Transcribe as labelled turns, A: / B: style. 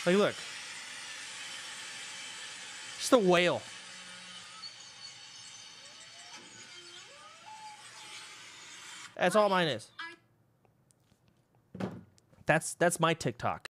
A: Like, look. Just a whale. That's all mine is. That's my TikTok.